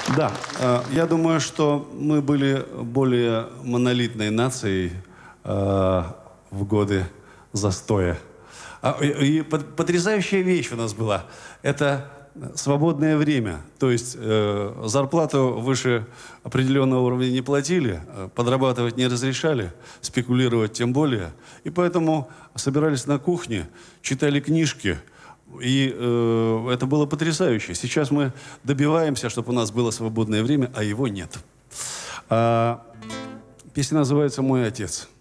Да, я думаю, что мы были более монолитной нацией в годы застоя. И потрясающая вещь у нас была. Это свободное время. То есть зарплату выше определенного уровня не платили, подрабатывать не разрешали, спекулировать тем более. И поэтому собирались на кухне, читали книжки. И это было потрясающе. Сейчас мы добиваемся, чтобы у нас было свободное время, а его нет. Песня называется «Мой отец».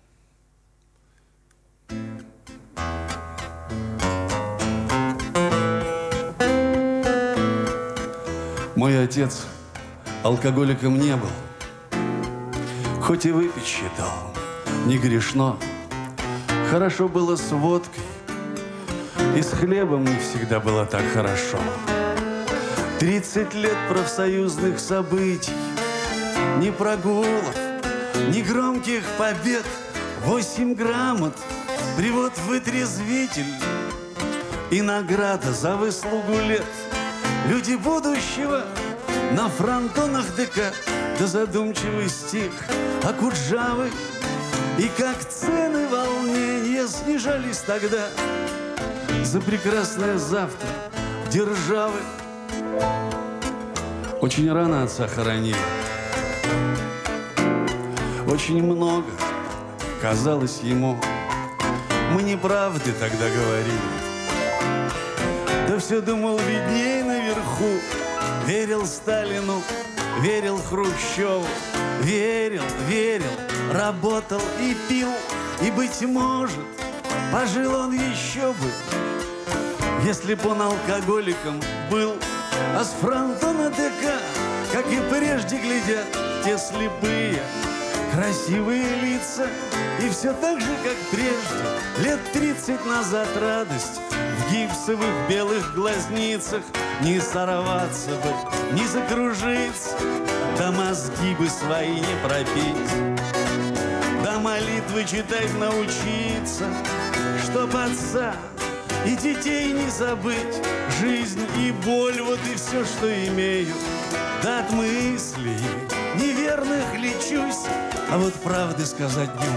Мой отец алкоголиком не был, хоть и выпить считал, не грешно. Хорошо было с водкой, и с хлебом не всегда было так хорошо. 30 лет профсоюзных событий, ни прогулов, ни громких побед, 8 грамот, привод в вытрезвитель и награда за выслугу лет. Люди будущего на фронтонах ДК, да задумчивый стих Акуджавы. И как цены волнения снижались тогда за прекрасное завтра державы. Очень рано отца хоронили. Очень много казалось ему. Мы неправды тогда говорили. Да все думал видней наверху. Верил Сталину, верил Хрущеву. Верил, работал и пил. И, быть может, пожил он еще бы, если б он алкоголиком был. А с фронтона ДК, как и прежде, глядят те слепые, красивые лица. И все так же, как прежде, лет 30 назад радость в гипсовых белых глазницах. Не сорваться бы, не закружиться, да мозги бы свои не пропить, да молитвы читать научиться, чтоб отца и детей не забыть. Жизнь и боль, вот и все, что имею. Да от мыслей неверных лечусь, а вот правды сказать не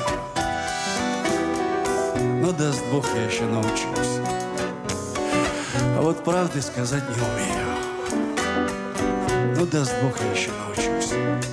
умею. Но даст Бог, я еще научусь. А вот правды сказать не умею. Но даст Бог, я еще научусь.